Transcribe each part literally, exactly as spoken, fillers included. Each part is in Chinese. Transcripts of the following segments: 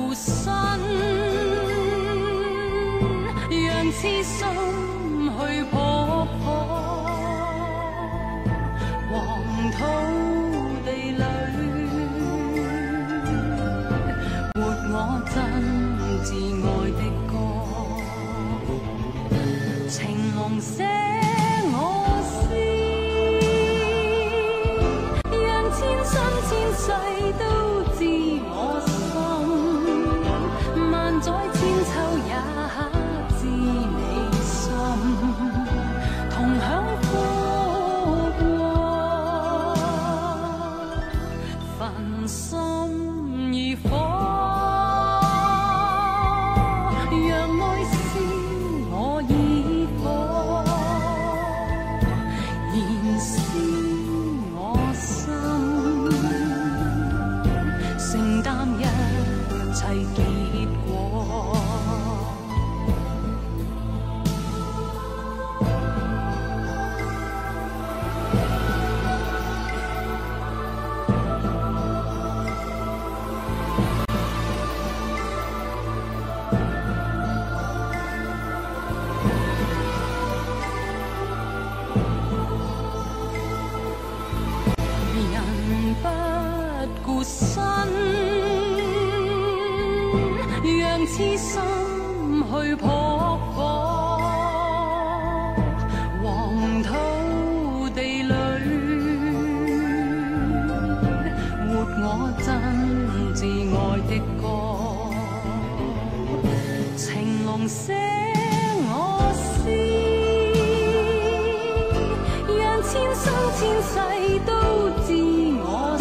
孤身，让痴心去扑火。黄土地里，活我真挚愛的歌，情濃寫我詩，讓千生千世都知我心，萬載千秋也知你心，同享福禍，焚心如火。痴心去扑火，黃土地裏活我真摯愛的歌，情濃寫我詩，讓千生千世都知我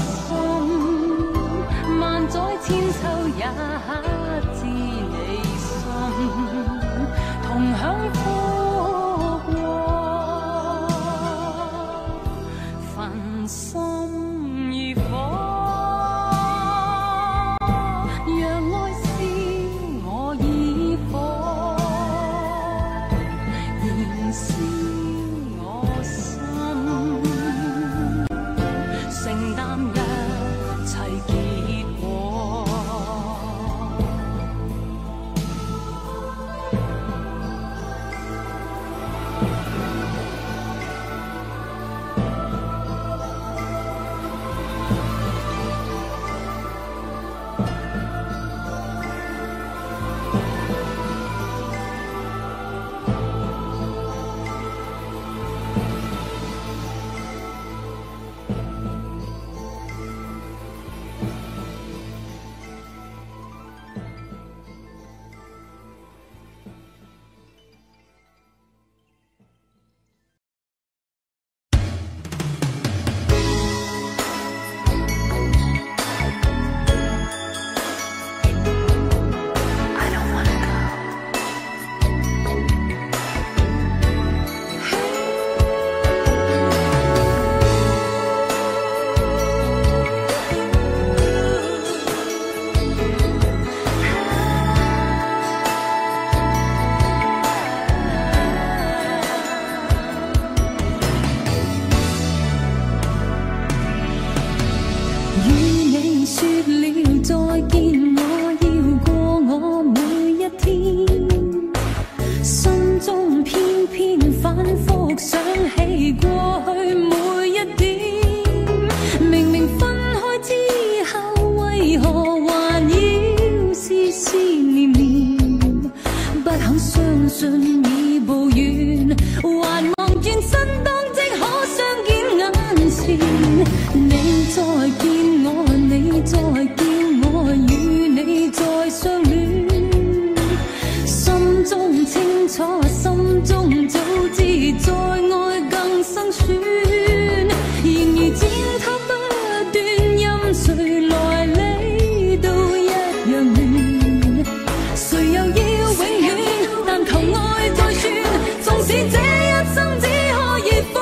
心，萬載千秋也同享福禍，焚心如火，讓愛是我以火，燃燒我心，承擔一切結果。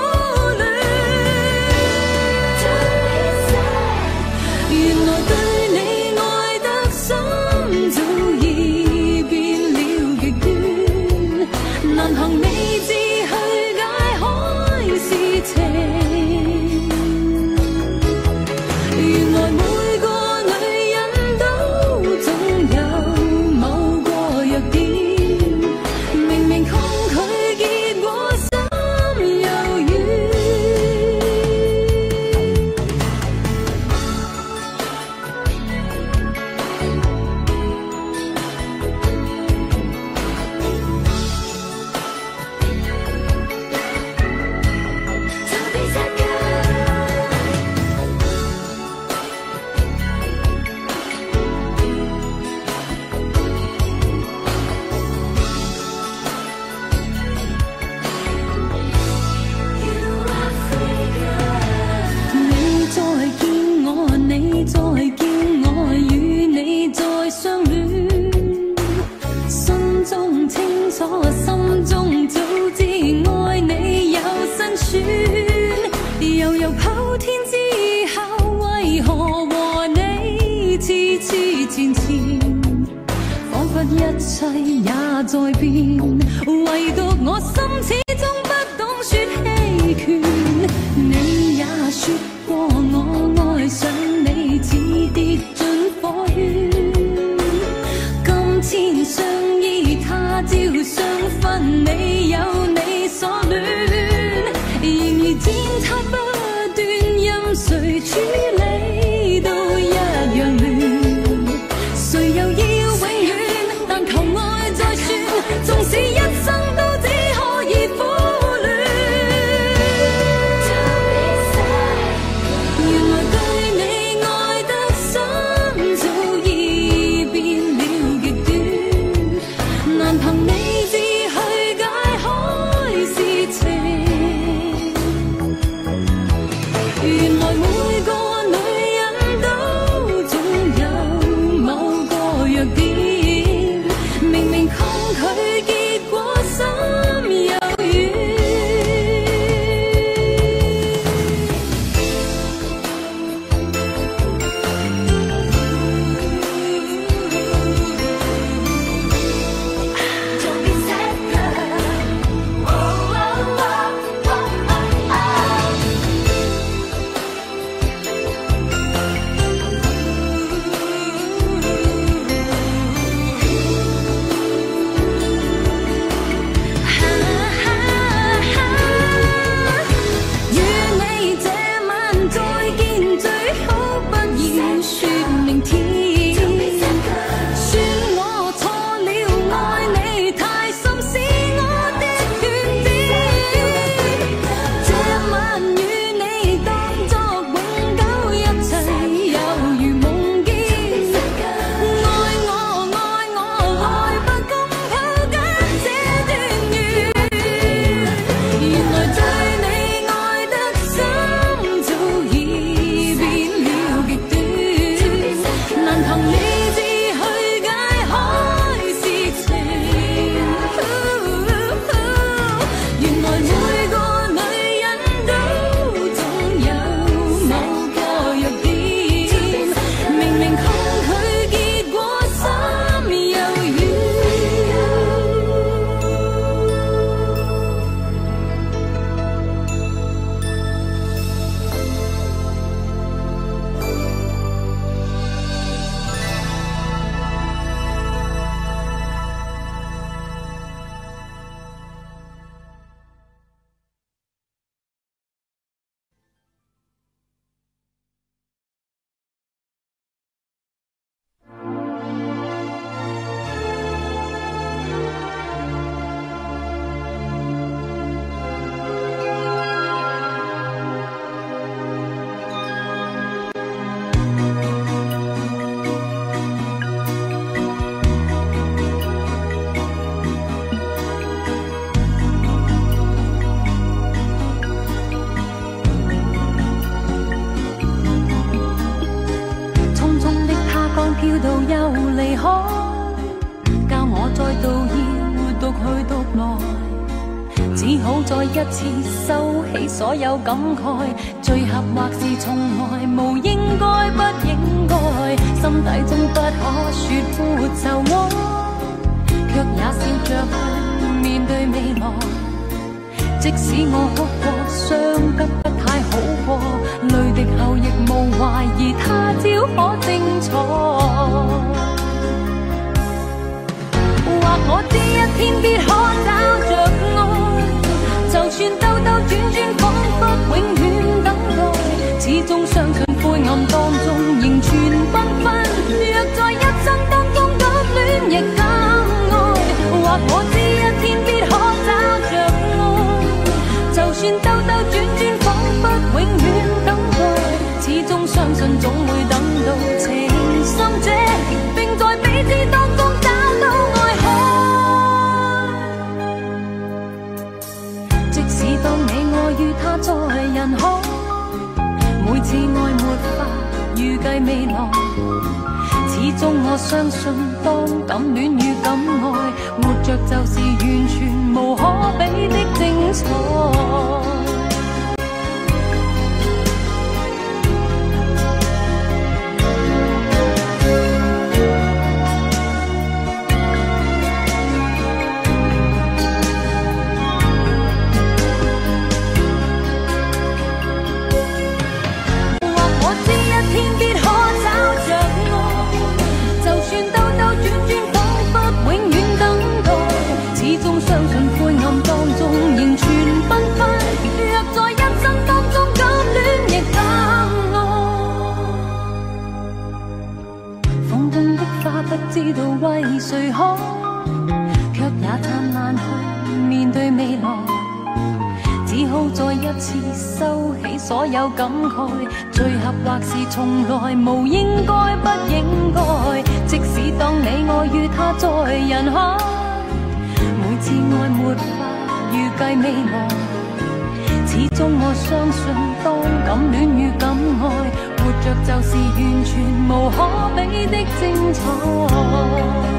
原來對佛一切也在變，唯獨我心始終不懂說欺權。你也說過我愛上你似跌進火圈，今天相依他朝相分，你有你所戀，然而天差不斷，任誰處理都一樣亂。誰又要永遠？但求愛再算，縱使一生都只可以苦戀。原來對你愛得深，早已變了極端，難憑理智去解開事情。原來每個女人都總有某個弱點，明明抗拒結果心又軟。Don't be sad, girl. Oh, oh, oh, oh, oh. 與你這晚再見，最好不要說明天。算我錯了，愛你太深是我的缺點。這晚與你當作永久，一切猶如夢見。愛我愛我來不及抱緊這段緣。原來對你愛得深，早已變了極端，難憑理智去解開事情。原來每個女人都總有某個弱點，明明抗拒結果心又軟。匆匆的他剛飄到又離開，教我再度要獨去獨來，只好再一次收起所有感慨，最合或是從來無應該不應該，心底中不可說沒愁愛，卻也笑着去面對未來。即使我哭過，傷得不太好過，淚滴後亦無懷疑他朝可精彩。或我知一天必可找着愛，就算兜兜轉轉，彷彿永遠等待，始終相信灰暗當中仍存繽紛。若在一生當中敢戀亦敢愛，或我知一天必可找着愛，就算兜兜轉轉，彷彿永遠等待，始終相信總會等到情深者，並在彼此當中找到愛海。即使當你愛與他在人海，每次愛沒法預計未來，始終我相信當敢戀與敢愛，活着就是完全無可比的精彩。 知道为谁好，却也灿烂去面对未来。只好再一次收起所有感慨，最合或是从来无应该不应该。即使當你我與他在人海，每次愛沒法預計未來。始終我相信，當感戀與感愛，活着就是完全無可比的精彩。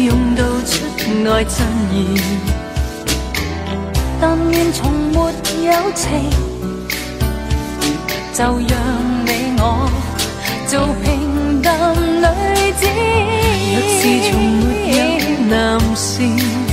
用道出愛真意，但願從沒有情，就讓你我做平淡女子。若是從沒有男士，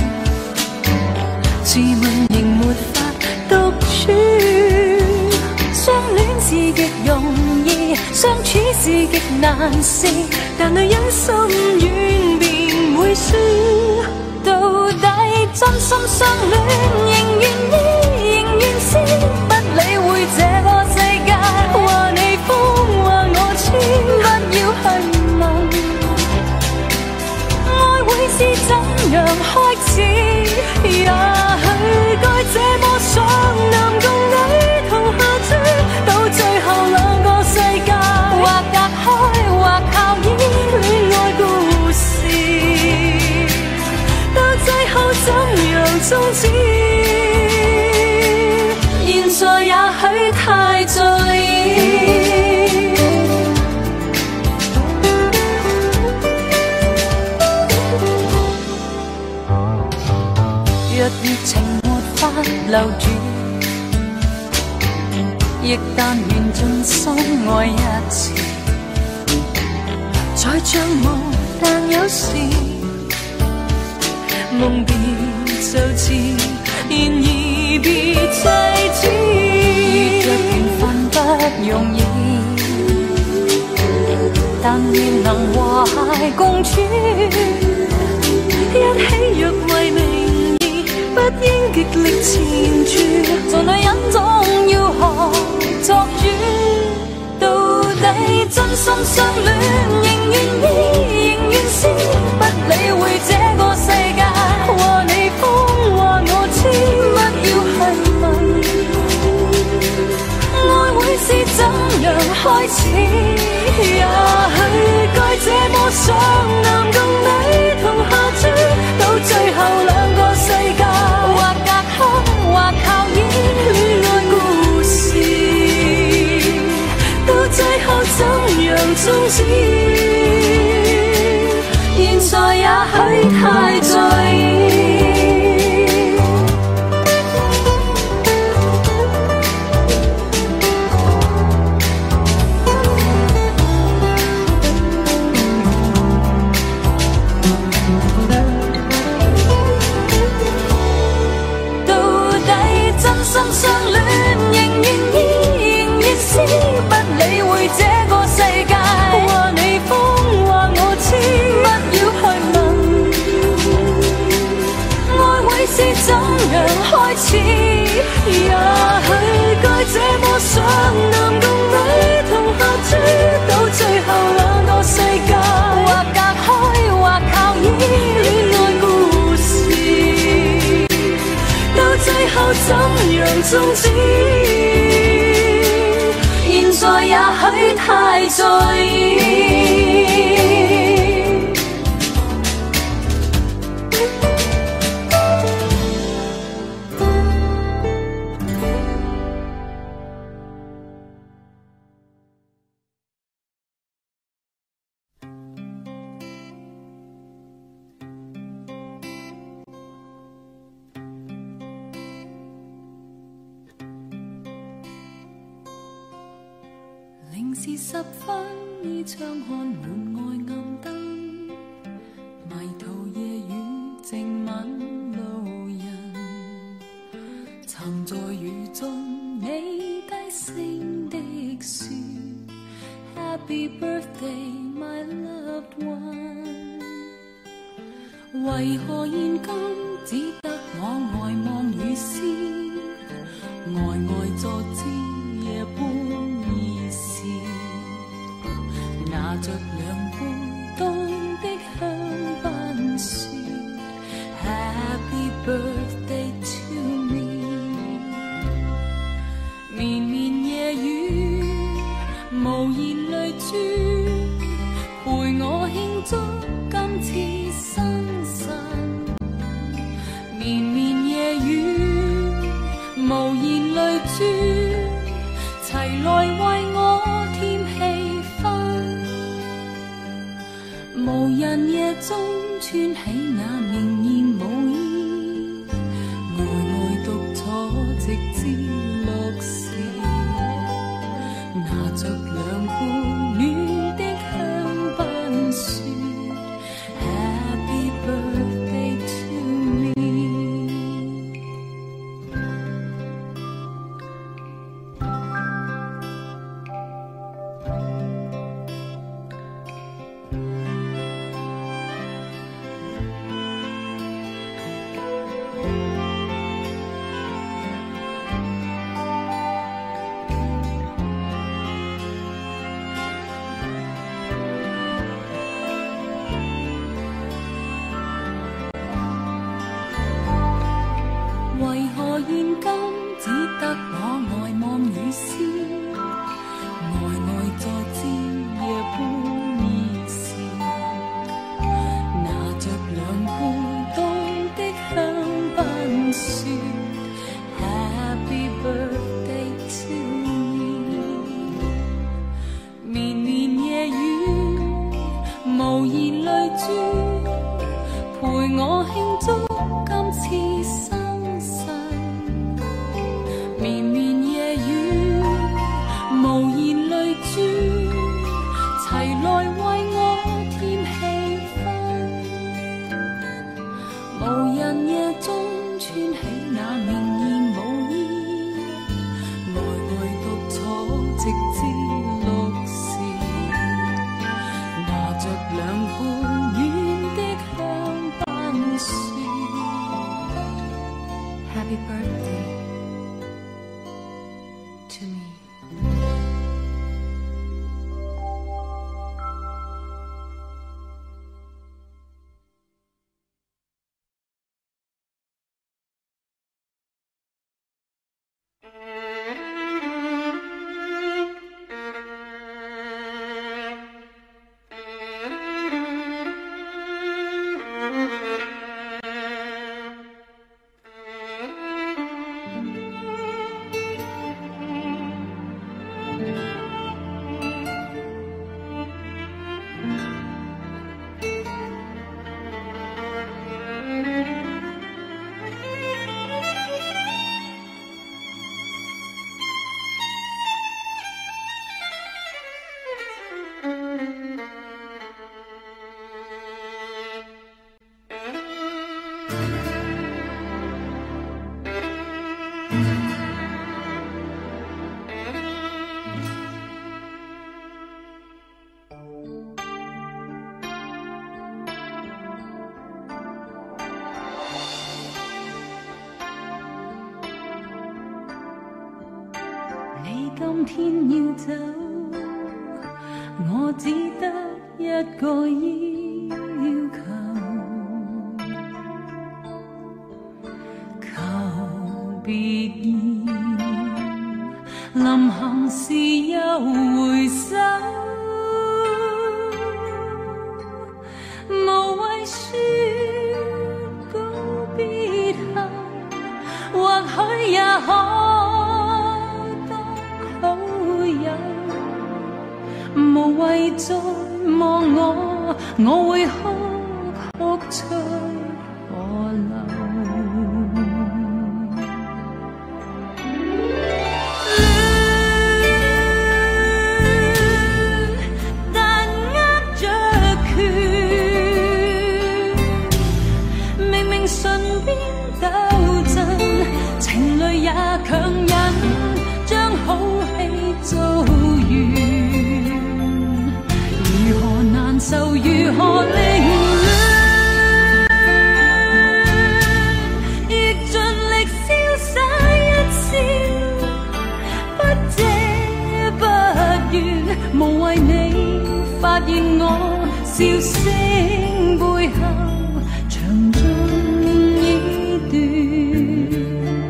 自問仍沒法獨處。相戀是極容易，相處是極難事，但女人心軟便會輸。到底真心相戀，仍願意，仍願先不理會這個世界話你瘋話我痴，不要去問愛會是怎樣開始。也許該這麼想，男共女同下注，到最後兩個世界或隔開或靠依戀愛故事，到最後怎樣終止？現在也許太在意。若熱情沒法留住，亦但願盡心愛一次。再像夢，但有時夢別就似，然而別制止。遇着緣分不容易，但願能和諧共處。一起若為名義，不應極力纏住。做女人總要學作主，到底真心相戀，仍願意，仍願先不理會這個世界話你瘋話我痴，不要去問愛會是怎樣開始。也許該這麼想，男共女同下注，到最後兩個世界或隔開或靠依戀愛故事，到最後怎樣終止？現在也許太在意。真心相戀，仍願意，仍願先不理會這個世界話你瘋話我痴，不要去問愛會是怎樣開始。也許該這麼想，男共女同下注，到最後兩個世界或隔開或靠依戀愛故事，到最後怎樣終止？現在也許太在意。零時十分，依窗看門外暗燈，迷途夜雨靜吻路人，曾在雨中你低聲的說 Happy birthday my loved one， 為何現今只得我呆望雨絲，呆呆坐知夜半已是，拿着兩杯凍的香檳說 Happy birthday to me， 綿綿夜雨無言淚珠，陪我慶祝今次生辰，綿綿夜雨無言淚珠，齊來為我添氣氛，無人夜中穿起那明艳舞衣，呆呆独坐直至落时，拿着两杯暖的香槟说 Happy birthday to me。 为何现今只得我呆望雨丝，呆呆坐至夜半二时，拿着两杯冻的香槟说 Happy birthday to me。 绵绵夜雨，无言泪珠，陪我庆祝今次生。 绵绵夜雨，無言淚珠，齊來為我添氣氛。無人夜中穿起那明豔舞衣，呆呆獨坐直至六時，拿着兩杯暖的香檳說 Happy birthday。 今天要走，我只得一個要求，求別意，臨行時又回首，無謂說告別後，或許也可。 無謂再望我，我會哭哭出河流。戀，但握着拳，明明唇邊抖震，情淚也強忍，將好戲做完。 難受如何凌亂，亦盡力瀟灑一笑，不謝不怨，無謂你發現我笑聲背後長縱已斷。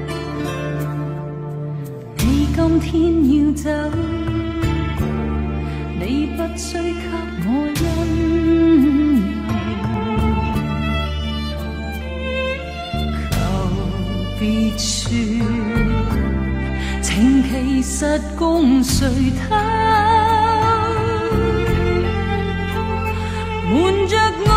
你今天要走，你不需給我因由，求別說，情其實共誰偷？瞞着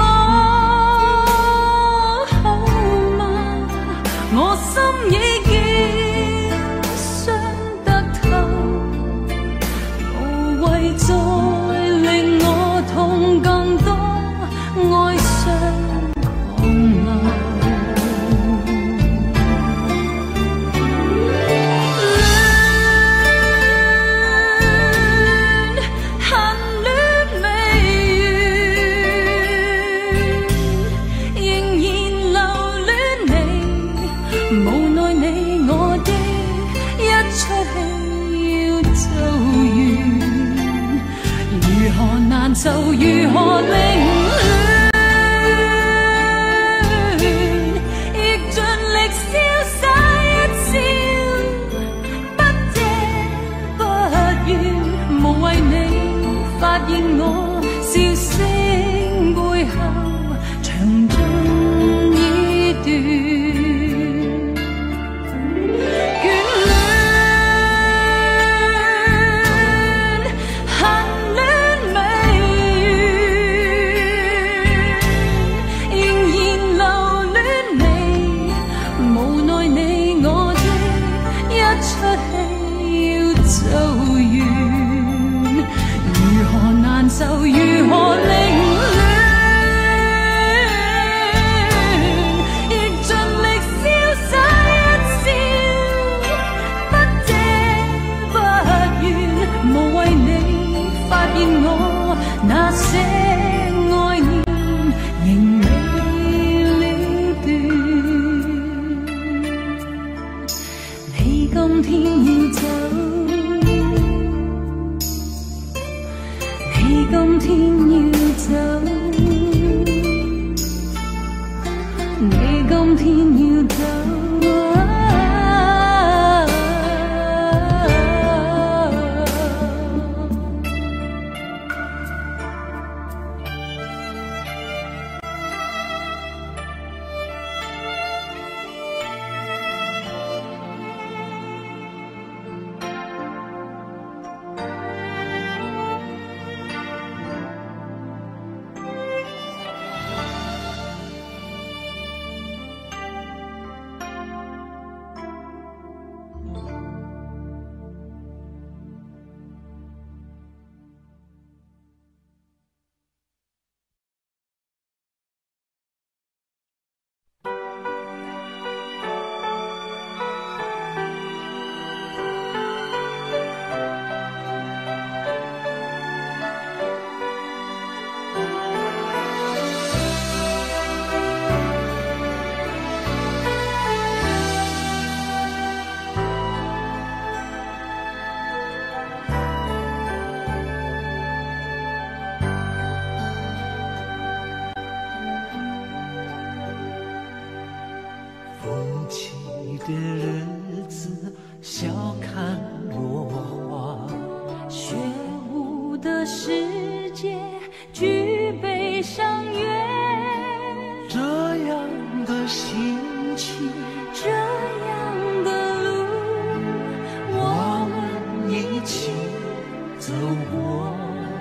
风起的日子，笑看落花。 雪舞的世界，举杯相约。 这样的心情， 这样的路，我们一起走过。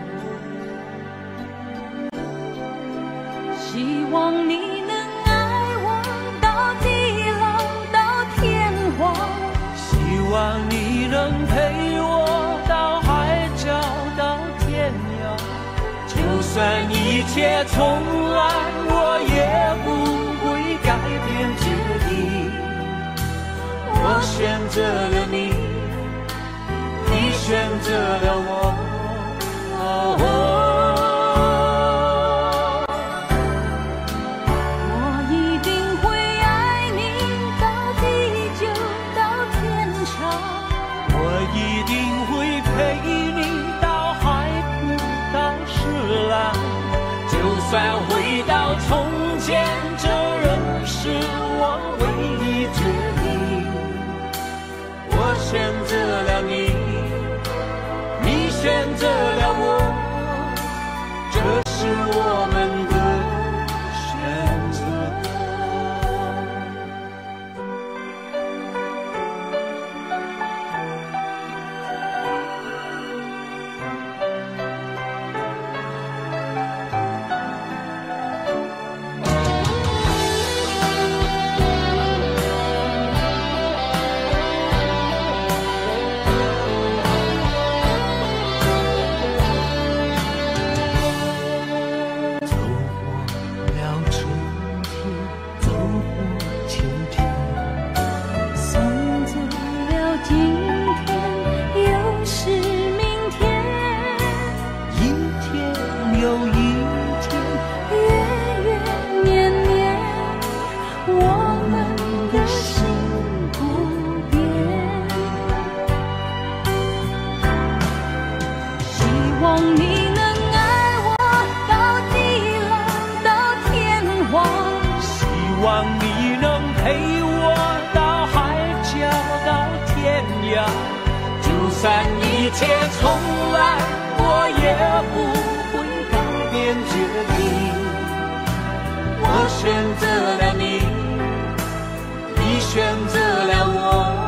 希望你能爱我到地老到天荒， 希望你能陪我到海角到天涯。就算一切重来，我也不会改变决定。我选择了你，你选择了我。哦哦就算回到从前，这仍是我唯一决定。我选择了你，你选择了我，这是我们的选择。就算一切重来，我也不会改变决定。我选择了你，你选择了我。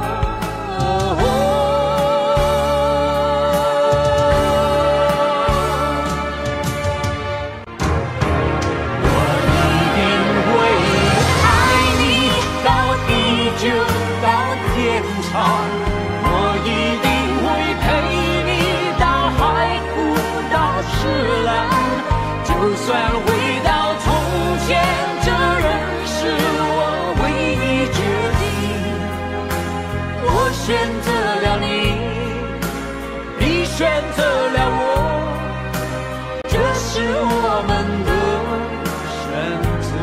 我一定会爱你到地久到天长。我一定会陪你到海枯到石烂，就算回到从前，这仍是我唯一决定。我选择了你，你选择了我，这是我们的选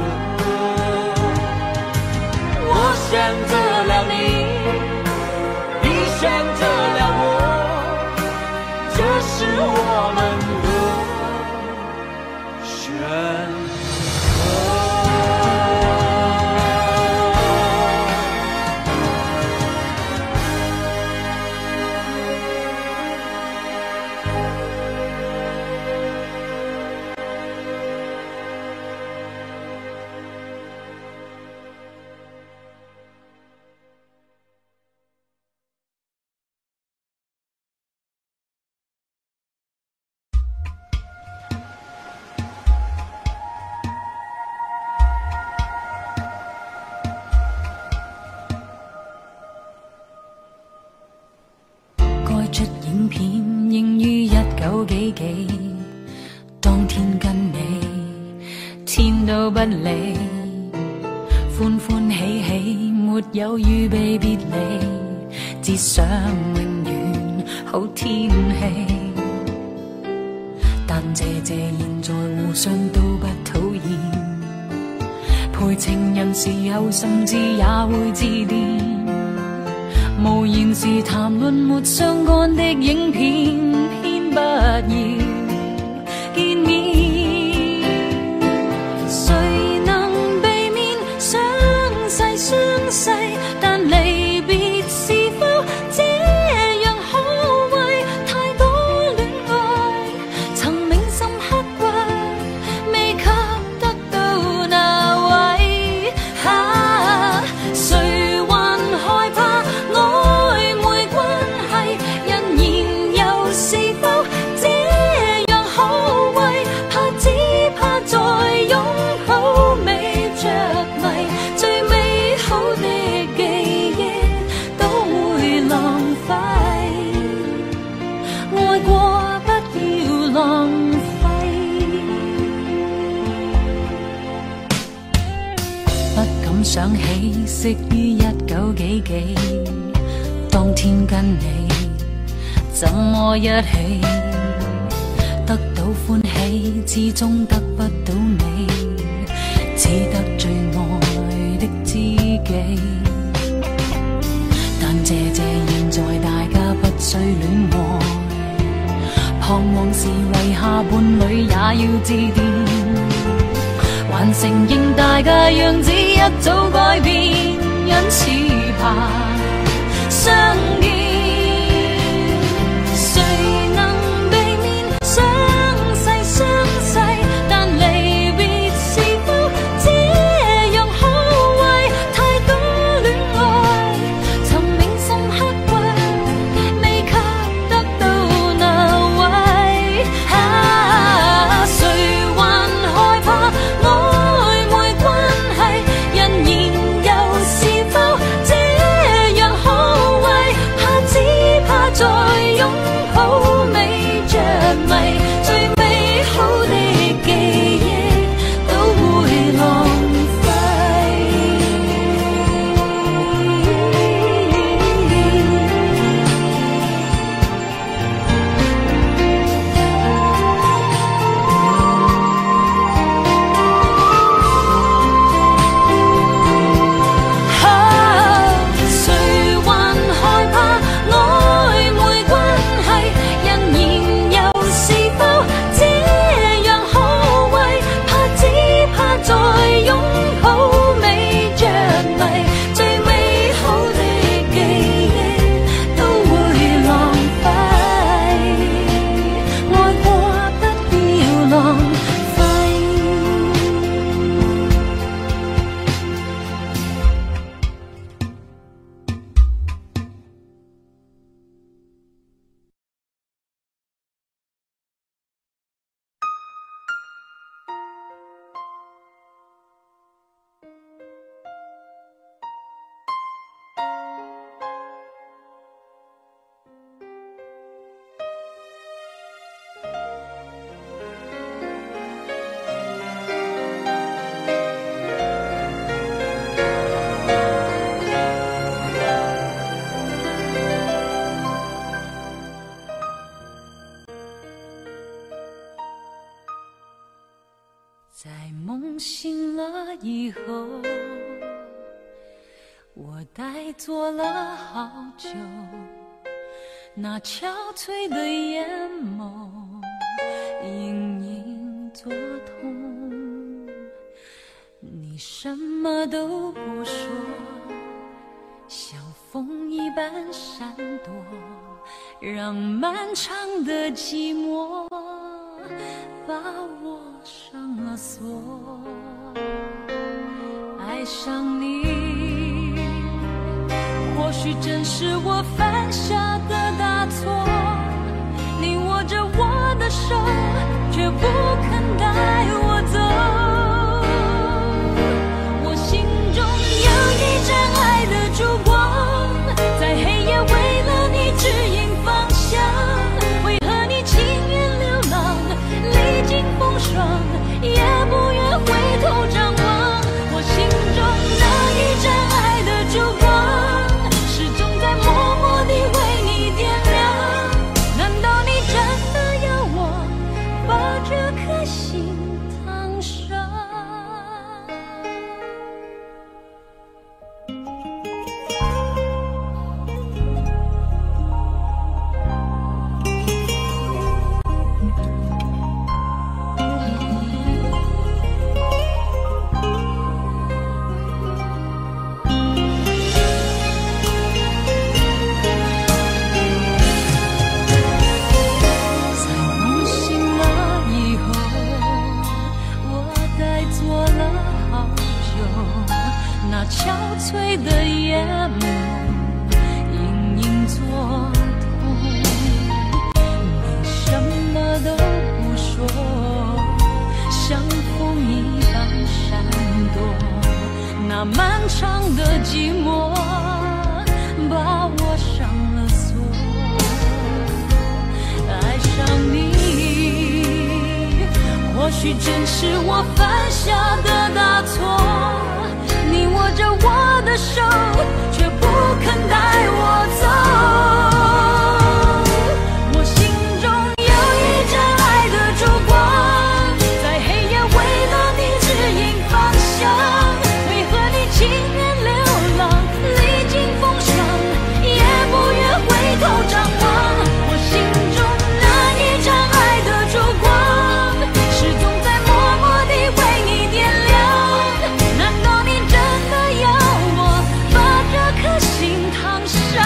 择。我选择了你，选择了我，这是我们的选出影片應於一九幾幾，當天跟你天都不理，歡歡喜喜沒有預備別離，只想永遠好天氣。但謝謝現在互相都不討厭，陪情人時候甚至也會致電。無言時談論沒相干的影片，偏不要見面。誰能避免相逝相不敢想起，昔於一九幾幾，當天跟你怎麼一起，得到歡喜，始終得不到你，只得最愛的知己。但謝謝現在大家不需戀愛，彷徨時遺下伴侶也要致電，還承認大家樣子一早改變，因此怕相見。誰能避免相逝相逝？但離別是否這樣可畏？太多戀愛曾銘心刻骨，未給得到那位。啊，誰還害怕曖昧關係？人言又是否這樣可畏？怕只怕再擁抱未着迷，最美好的記憶都會浪費。啊，誰還害怕曖昧關係？人言又是否這樣可畏？怕只怕再擁抱未着迷，最美好的記憶都會浪費，愛過不要浪費。在梦醒了以后，我呆坐了好久，那憔悴的眼眸隐隐作痛。你什么都不说，像风一般闪躲，让漫长的寂寞把我上了锁。爱上你，或许正是我犯下的大错。你握着我的手，却不肯带我走。我心中有一盏爱的烛光，在黑夜为了你指引方向。为何你情愿流浪，历经风霜，也不愿回头张望？我心中那一盏爱的烛光，始终在默默地为你点亮。难道你真的要我把这颗心烫伤？憔悴的眼眸隐隐作痛，你什么都不说，像风一般闪躲，那漫长的寂寞把我上了锁。爱上你，或许正是我犯下的大错。你手，却不肯带我走。我心中有一盏爱的烛光，在黑夜为了你指引方向。为何你情愿流浪，历经风霜，也不愿回头张望？我心中那一盏爱的烛光，始终在默默地为你点亮。难道你真的要我把这颗心烫伤？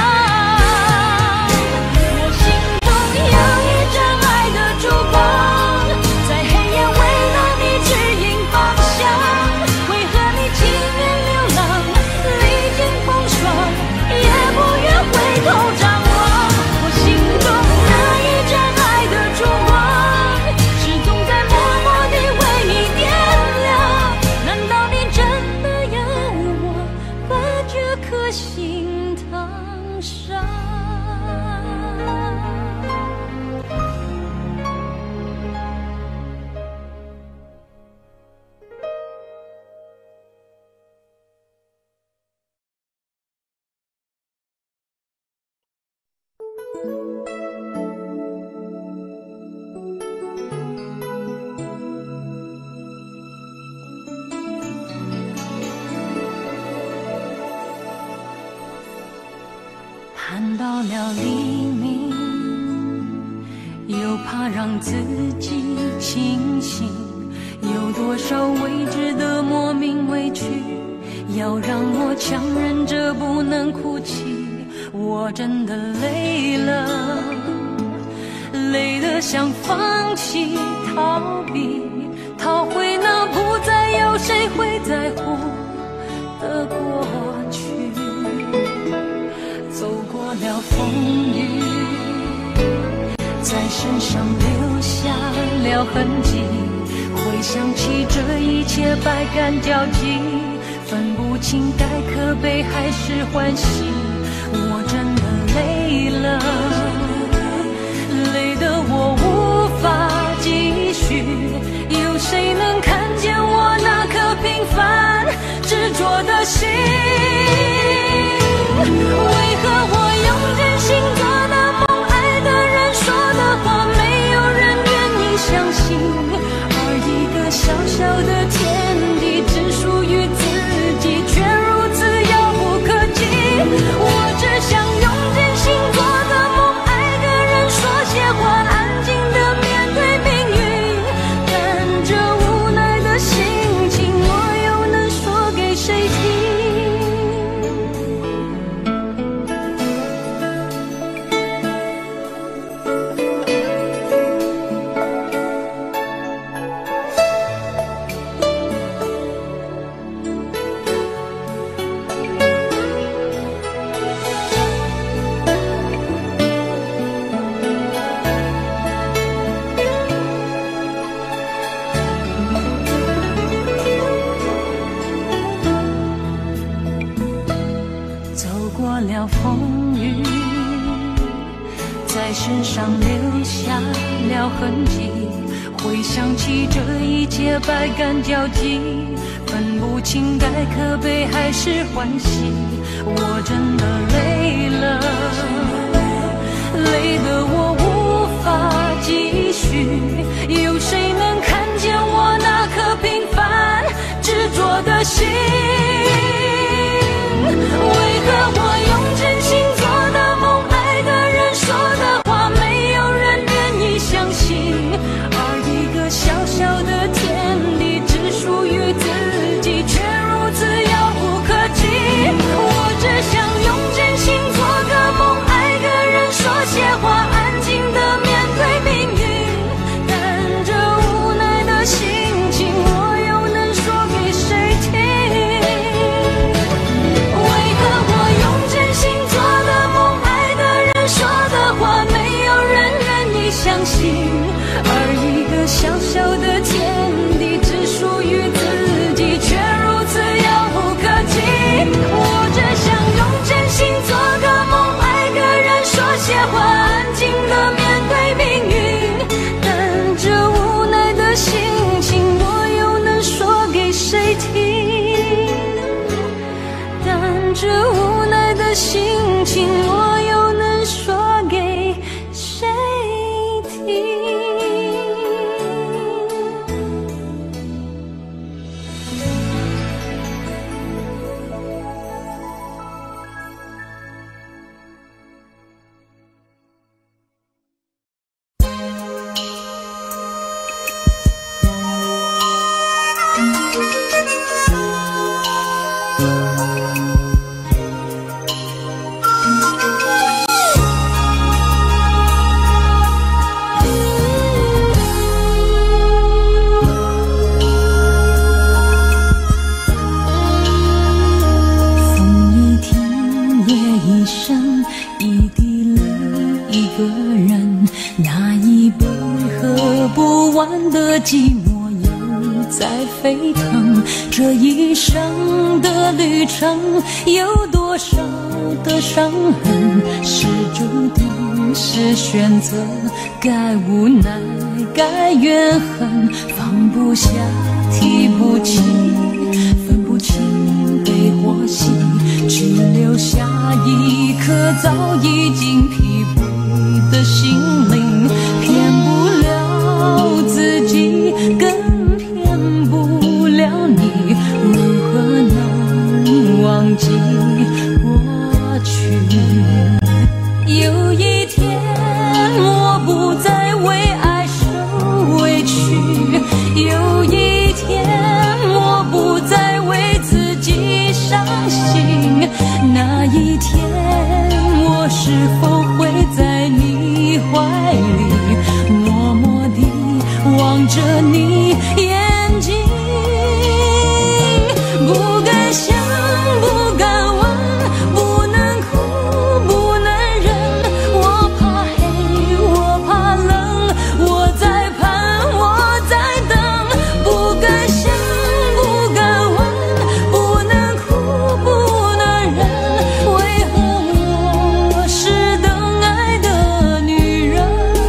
我心中有一盏爱的烛光，在黑夜为了你指引方向。为何你情愿流浪，历经风霜，也不愿回头张望？我心中那一盏爱的烛光，始终在默默地为你点亮。难道你真的要我把这颗心烫伤？盼到了黎明，又怕让自己清醒。有多少未知的莫名委屈，要让我强忍着不能哭泣？我真的累了，累得想放弃逃避，逃回那不再有谁会在乎的过去。走过了风雨，在身上留下了痕迹，回想起这一切百感交集，分不清该可悲还是欢喜。我真的累了，累得我无法继续。有谁能看见我那颗平凡执着的心？为何我用真心做的梦，爱的人说的话，没有人愿意相信？而一个小小的天地，只属于自己，却如此遥不可及。我只想用真心做的梦，爱的人说些话，安静地面对命运。但这无奈的心情，我又能说给谁听？走过了风雨，在身上留下了痕迹，回想起这一切百感交集，分不清该可悲还是欢喜。我真的累了，累得我无法继续。有谁能看见我那颗平凡执着的心？为何我用真心做的梦，爱的人说的话，没有人愿意相信？而一个小小的天地，只属于自己，却如此遥不可及。我只想用真心做个梦，爱的人说些话，安静地面对命运。但这无奈的心情，我又能说给谁听？为何我用真沸腾。这一生的旅程，有多少的伤痕，是注定，是选择，该无奈，该怨恨，放不下，提不起，分不清悲或喜，只留下一颗早已经疲惫的心灵，骗不了自己，更骗不了你，如何能忘记过去？有一天我不再为爱受委屈，有一天我不再为自己伤心，那一天我是否会在你怀里，默默地望着你眼睛，不敢想，不敢问，不能哭，不能忍，我怕黑，我怕冷，我在盼，我在等，不敢想，不敢问，不能哭，不能忍，为何我是等爱的女人？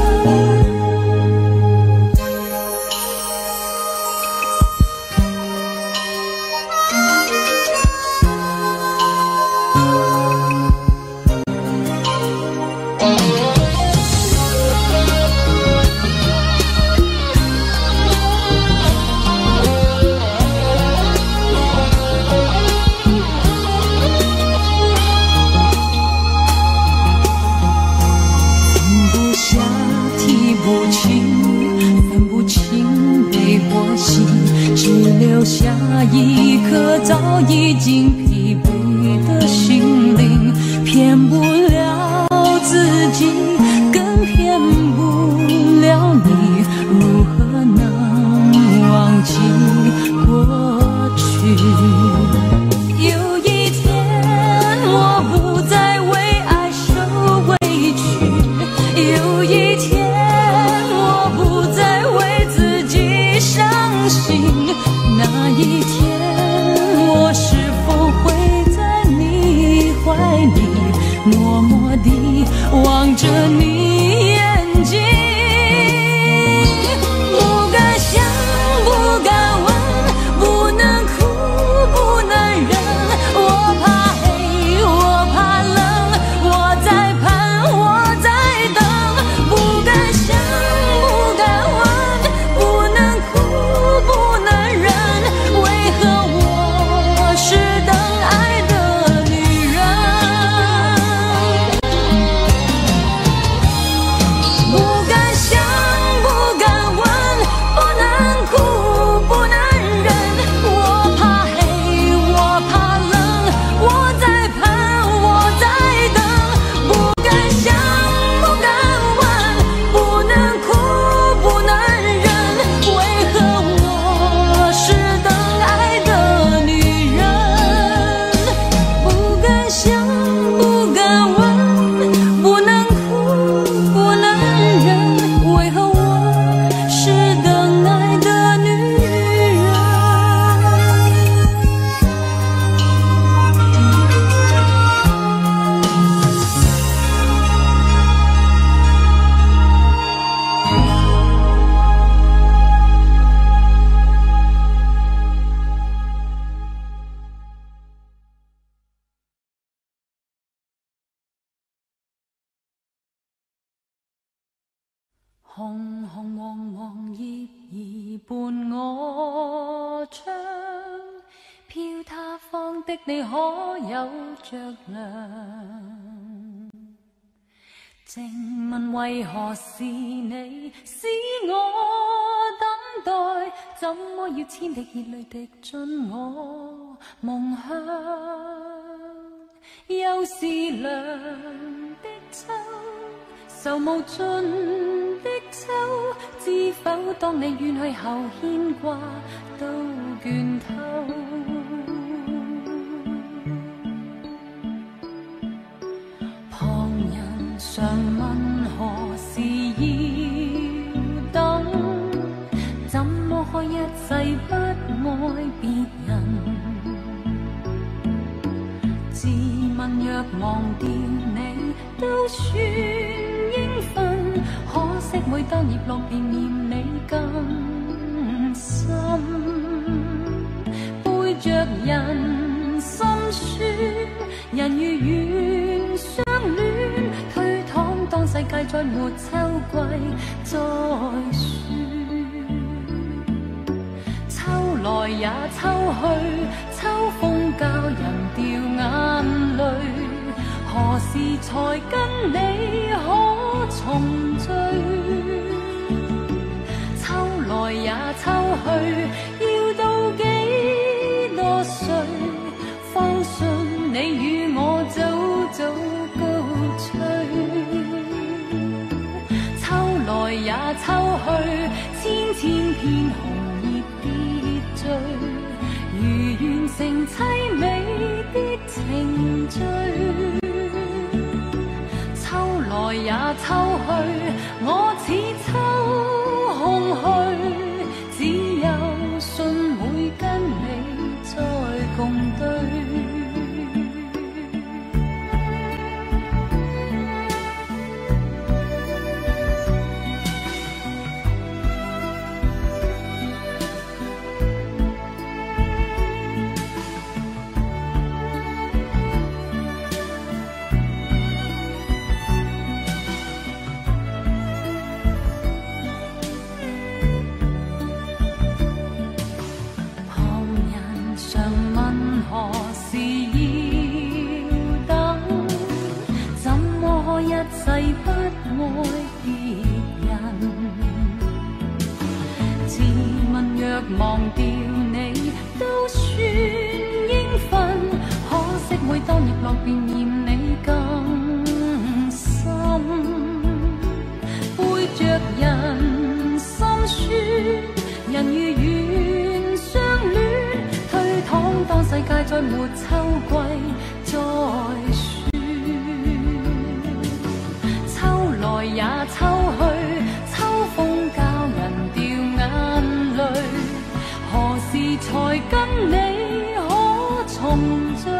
放不下，提不清，分不清悲或喜，只留下一颗早已经疲惫的心灵，骗不了自己，更骗不了你，如何能忘记过去？有一天我不再为爱受委屈，有一天我不再为自己伤心，那一天我是否会在你怀里，默默地望着你眼睛，不敢想，不敢问，不能哭，不能忍，我怕黑，我怕冷，我在盼，我在等，不敢想，不敢问，不能哭，不能忍，为何我是等爱的女人？不敢想，不敢问，不能哭，不能忍，我怕黑，我怕冷，我在盼，我在等，不敢想，不敢问，不能哭，不能忍，为何我是等爱的女人？不敢想，不敢问，不能哭，不能忍，为何我是等爱的女人？紅紅黃黃葉兒伴我唱，飄他方的你可有着涼？靜問為何是你使我等待，怎麼要千滴熱淚滴進我夢鄉？又是涼的秋，愁無盡的秋，知否當你遠去後牽掛都倦透。旁人常問何時要等，怎麼可一世不愛若忘掉你，都算應分。可惜每當葉落，便念你更深。背着人心酸，人如願相戀，推搪當世界再沒秋季再算。秋來也秋去，秋風教人掉眼淚，何時才跟你可重聚？秋來也秋去，要到幾多歲，方信你與我早早高吹？秋來也秋去，千千片紅葉跌墜，如完成凄美的程序。秋來也秋去，我似秋空虛，只有信會跟你再共對。何時要等？怎麼一世不愛別人？自問若忘掉你，都算應分。可惜每當葉落，便嫌你更深。背着人心酸，人如願相戀，推搪當世界再沒秋季再算。秋來也秋去，秋風教人掉眼淚，何時才跟你可重聚？